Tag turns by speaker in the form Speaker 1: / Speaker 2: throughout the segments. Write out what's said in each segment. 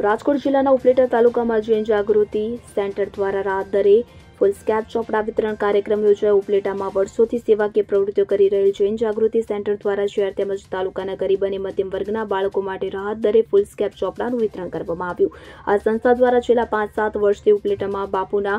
Speaker 1: રાજકોટ જિલ્લાના ઉપલેટા તાલુકામાં જૈન જાગૃતિ સેન્ટર દ્વારા રાહત દરે ફૂલ સ્કેપ ચોપડા વિતરણ કાર્યક્રમ યોજાયો। ઉપલેટામાં વર્ષોથી સેવાકીય પ્રવૃત્તિઓ કરી રહેલ જૈન જાગૃતિ સેન્ટર દ્વારા શહેર તેમજ તાલુકાના ગરીબ અને મધ્યમ વર્ગના બાળકો માટે રાહત દરે ફૂલ સ્કેપ ચોપડાનું વિતરણ કરવામાં આવ્યું। આ સંસ્થા દ્વારા છેલ્લા 5-7 વર્ષથી ઉપલેટામાં બાપુના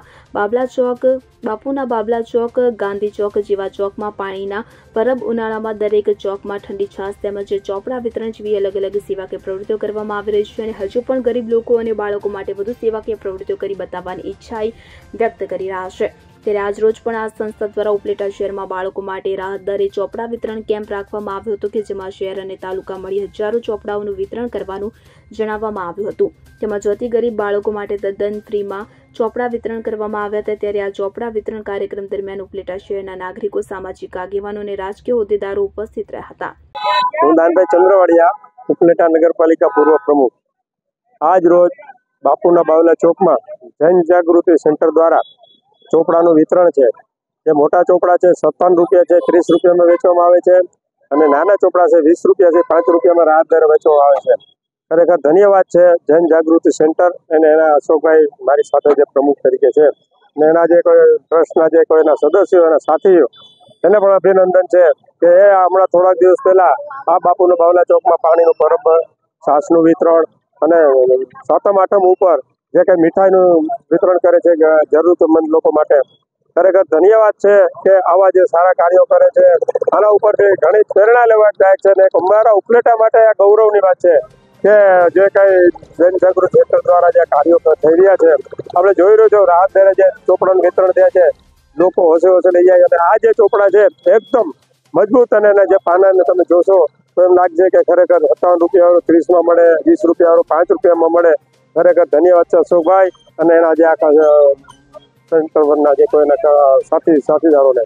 Speaker 1: બાબલા ચોક, ગાંધી ચોક જેવા ચોકમાં પાણીના પરબ, ઉનાળામાં દરેક ચોકમાં ઠંડી છાશ તેમજ ચોપડા વિતરણ જેવી અલગ અલગ સેવાકીય પ્રવૃત્તિઓ કરવામાં આવી રહી છે અને હજુ પણ ગરીબ લોકો અને બાળકો માટે વધુ સેવાકીય પ્રવૃત્તિઓ કરી બતાવવાની ઈચ્છા વ્યક્ત કરી રહ્યા છે। ત્યારે આજરોજ પણ આ સંસ્થા દ્વારા ઉપલેટા શહેરમાં બાળકો માટે રાહત દરે ચોપડા વિતરણ કેમ્પ રાખવામાં આવ્યો હતો કે જેમાં શહેર અને તાલુકા મળી હજારો ચોપડાઓનું વિતરણ કરવાનું જણાવવામાં આવ્યું હતું। તેમજ અતિ ગરીબ બાળકો માટે તદ્દન ફ્રીમાં ચોપડા વિતરણ કરવામાં આવ્યા હતા। ત્યારે આ ચોપડા વિતરણ કાર્યક્રમ દરમિયાન ઉપલેટા શહેરના નાગરિકો, સામાજિક આગેવાનો અને રાજકીય હોદ્દેદારો ઉપસ્થિત રહ્યા હતા।
Speaker 2: હું દાનભાઈ ચંદ્રવાડિયા, ઉપલેટા નગરપાલિકા પૂર્વ પ્રમુખ। આજ રોજ બાપુના બાવલા ચોકમાં જૈન જાગૃતિ સેન્ટર દ્વારા ચોપડાનું વિતરણ છે। જે મોટા ચોપડા છે 57 રૂપિયા છે, 30 રૂપિયામાં વેચવામાં આવે છે અને નાના ચોપડા છે 20 રૂપિયા છે, 5 રૂપિયામાં રાહત દરે વેચવામાં આવે છે। ખરેખર ધન્યવાદ છે જૈન જાગૃતિ સેન્ટર અને એના અશોકભાઈ મારી સાથે જે પ્રમુખ તરીકે છે અને એના જે કોઈ ટ્રસ્ટના જે કોઈના સદસ્યો અને સાથીઓ એને પણ અભિનંદન છે કે એ હમણાં થોડાક દિવસ પહેલા આ બાપુના બાવલા ચોકમાં પાણીનું પરબ, છાશનું વિતરણ અને 7મ 8મ ઉપર જે કંઈ મીઠાઈનું વિતરણ કરે છે જરૂરતમંદ લોકો માટે। ખરેખર ધન્યવાદ છે કે આવા જે સારા કાર્યો કરે છે। આના ઉપરથી ઘણી પ્રેરણા લેવાદાયક છે અને અમારા ઉપલેટા માટે આ ગૌરવની વાત છે કે જે કંઈ જૈન જાગૃતિ સેન્ટર દ્વારા જે કાર્યો થઈ રહ્યા છે, આપણે જોઈ રહ્યો છો રાહત દરે જે ચોપડાનું વિતરણ થયા છે, લોકો હોશે લઈ જાય અને આ જે ચોપડા છે એકદમ મજબૂત અને એના જે પાનાને તમે જોશો તો એમ લાગશે કે ખરેખર 57 રૂપિયાવાળું 30માં મળે, 20 રૂપિયાવાળું 5 રૂપિયામાં મળે। ખરેખર ધન્યવાદ છે અશોકભાઈ અને એના જે આખા સેન્ટરના જે કોઈના સાથીદારોને।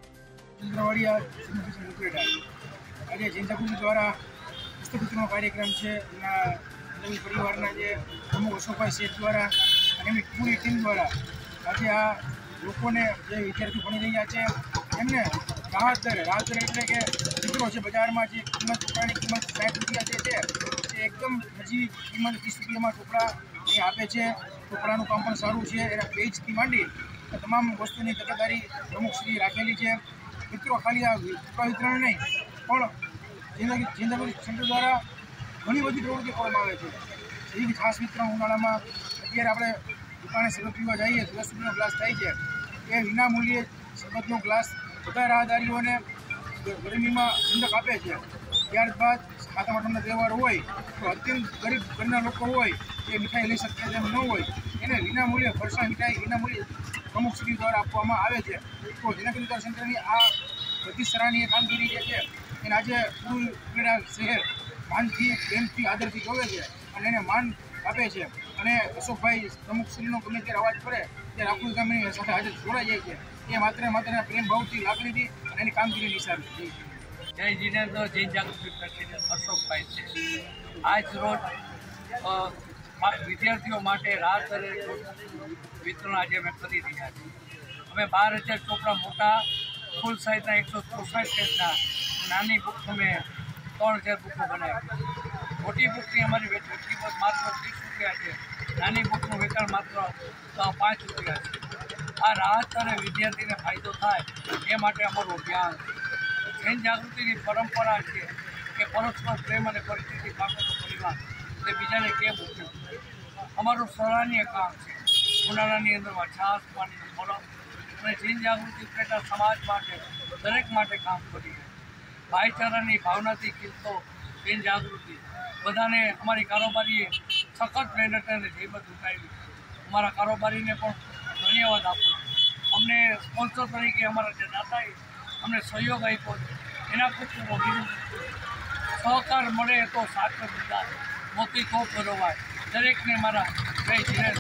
Speaker 3: આજે જૈન જાગૃતિ દ્વારા પુસ્તક વિતરણનો કાર્યક્રમ છે પરિવારના જે પ્રમુખ અશોકભાઈ શેઠ દ્વારા અને એમની પૂરી ટીમ દ્વારા આજે આ લોકોને જે વિદ્યાર્થીઓ ભણી રહ્યા છે એમને રાહત દરે એટલે કે મિત્રો છે બજારમાં જે કિંમત ચોપડાની કિંમત 60 રૂપિયા જે છે એ એકદમ નજીવી કિંમત 20 રૂપિયામાં ચોપડા એ આપે છે। ચોપડાનું કામ પણ સારું છે, એના પેજથી માંડી તમામ વસ્તુની તકેદારી પ્રમુખશ્રી રાખેલી છે। મિત્રો ખાલી આ ચોપડા વિતરણ નહીં પણ જૈન જાગૃતિ સેન્ટર દ્વારા ઘણી બધી પ્રવૃત્તિ કરવામાં આવે છે। જેવી કે છાશ વિતરણ ઉનાળામાં અત્યારે આપણે દુકાને શરબત પીવા જઈએ 10 રૂપિયાનો ગ્લાસ થાય છે, એ વિના મૂલ્યે શરબતનો ગ્લાસ બધા રાહદારીઓને ગરમીમાં ઠંડક આપે છે। ત્યારબાદ 7મ 8મનો તહેવાર હોય તો અત્યંત ગરીબ ઘરના લોકો હોય એ મીઠાઈ લઈ શકતા તેમ ન હોય એને વિના મૂલ્યે ફરસાણ મીઠાઈ વિના મૂલ્યે પ્રમુખશ્રી દ્વારા આપવામાં આવે છે। તો જૈન જાગૃતિ સેન્ટરની આ બધી સરાહનીય કામગીરી જે છે એને આજે પૂરું ઉપલેટા શહેર માનથી, પ્રેમથી, આદરથી જોવે છે અને એને માન આપે છે અને અશોકભાઈ પ્રમુખશ્રીનો ગમે ત્યારે અવાજ પડે ત્યારે આખું ગામ એની સાથે હાજર જોડાઈ જાય છે। એ માત્ર પ્રેમ ભાવથી, લાગણીથી અને એની કામગીરી નિશાનથી।
Speaker 4: જય જીનેન્દ્ર, જૈન જાગૃતિ પ્રેસિડેન્ટ અશોકભાઈ છે। આજ રોજ વિદ્યાર્થીઓ માટે રાહત દરે વિતરણ આજે અમે કરી રહ્યા છીએ। અમે 12,000 ચોપડા મોટા ફૂલ સાઇઝના 164 પેજના, નાની બુક અમે 3,000 બુકો બનાવી। મોટી બુકની અમારી વેચાણ કિંમત માત્ર 30 રૂપિયા છે, નાની બુકનું વેચાણ માત્ર 5 રૂપિયા છે। આ રાહત દરે વિદ્યાર્થીને ફાયદો થાય એ માટે અમારું અભિયાન છે। જૈન જાગૃતિની પરંપરા છે કે પરસ્પર પ્રેમ અને પરિસ્થિતિ પામેલો પરિવાર તે બીજાને કેમ ઉપયોગ કરે। અમારું સરાહનીય કામ છે। ઉનાળાની અંદરમાં છાશ, પાણીનું પરબ અને જૈન જાગૃતિ ઉપલેટા સમાજ માટે દરેક માટે કામ કરીએ। ભાઈચારાની ભાવનાથી ખીલતો જૈન જાગૃતિ બધાને અમારી કારોબારીએ સખત મહેનત અને જહેમત ઉઠાવી। અમારા કારોબારીને પણ ધન્યવાદ આપું છું। અમને સ્પોન્સર તરીકે અમારા જે દાતાએ અમને સહયોગ આપ્યો છે એના ખૂબ ખૂબ અભિનંદન। સહકાર મળે તો સાથ દીધા મોતી તો ગરોવાય। દરેકને મારા જય જીનેન્દ્ર।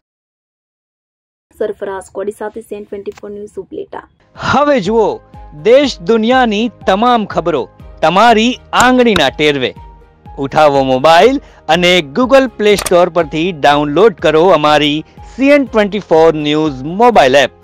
Speaker 1: સરફરાઝ કોડી સાથે સેન 24 ન્યૂઝ ઉપલેટા।
Speaker 5: હવે જુઓ દેશ દુનિયાની તમામ ખબરો તમારી આંગળીના ટેરવે। ઉઠાવો મોબાઈલ અને ગૂગલ પ્લે સ્ટોર પરથી ડાઉનલોડ કરો અમારી CN24 ન્યૂઝ મોબાઈલ એપ।